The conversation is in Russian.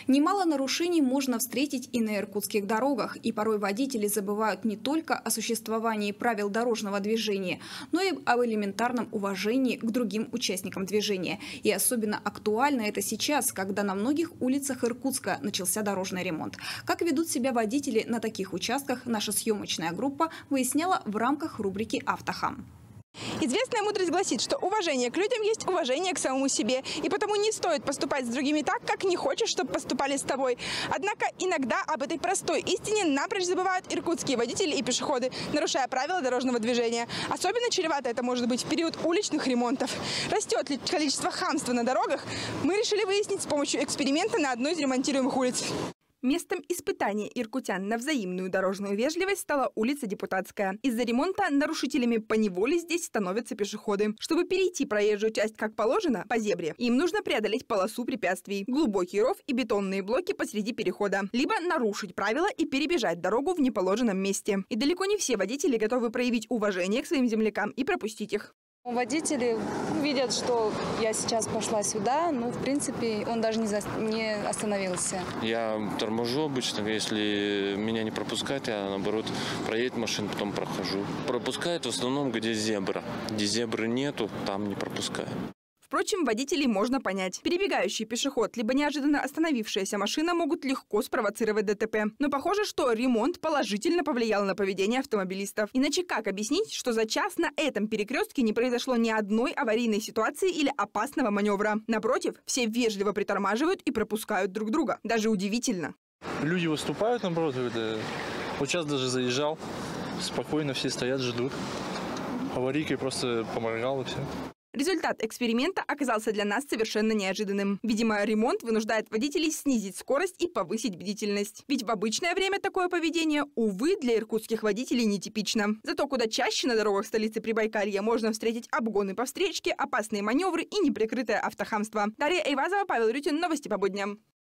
Немало нарушений можно встретить и на иркутских дорогах. И порой водители забывают не только о существовании правил дорожного движения, но и об элементарном уважении к другим участникам движения. И особенно актуально это сейчас, когда на многих улицах Иркутска начался дорожный ремонт. Как ведут себя водители на таких участках, наша съемочная группа выясняла в рамках рубрики «Автохам». Известная мудрость гласит, что уважение к людям есть уважение к самому себе. И потому не стоит поступать с другими так, как не хочешь, чтобы поступали с тобой. Однако иногда об этой простой истине напрочь забывают иркутские водители и пешеходы, нарушая правила дорожного движения. Особенно чревато это может быть в период уличных ремонтов. Растет ли количество хамства на дорогах, мы решили выяснить с помощью эксперимента на одной из ремонтируемых улиц. Местом испытания иркутян на взаимную дорожную вежливость стала улица Депутатская. Из-за ремонта нарушителями поневоле здесь становятся пешеходы. Чтобы перейти проезжую часть как положено, по зебре, им нужно преодолеть полосу препятствий, глубокий ров и бетонные блоки посреди перехода. Либо нарушить правила и перебежать дорогу в неположенном месте. И далеко не все водители готовы проявить уважение к своим землякам и пропустить их. Водители видят, что я сейчас пошла сюда, в принципе, он даже не остановился. Я торможу обычно, если меня не пропускают, я наоборот проедет машину, потом прохожу. Пропускают в основном, где зебра. Где зебры нету, там не пропускают. Впрочем, водителей можно понять. Перебегающий пешеход либо неожиданно остановившаяся машина могут легко спровоцировать ДТП. Но похоже, что ремонт положительно повлиял на поведение автомобилистов. Иначе как объяснить, что за час на этом перекрестке не произошло ни одной аварийной ситуации или опасного маневра? Напротив, все вежливо притормаживают и пропускают друг друга. Даже удивительно. Люди выступают, наоборот. Вот сейчас даже заезжал. Спокойно все стоят, ждут. Аварийкой просто поморгал и все. Результат эксперимента оказался для нас совершенно неожиданным. Видимо, ремонт вынуждает водителей снизить скорость и повысить бдительность. Ведь в обычное время такое поведение, увы, для иркутских водителей нетипично. Зато куда чаще на дорогах столицы Прибайкалья можно встретить обгоны по встречке, опасные маневры и неприкрытое автохамство. Дарья Эйвазова, Павел Рютин. Новости по будням.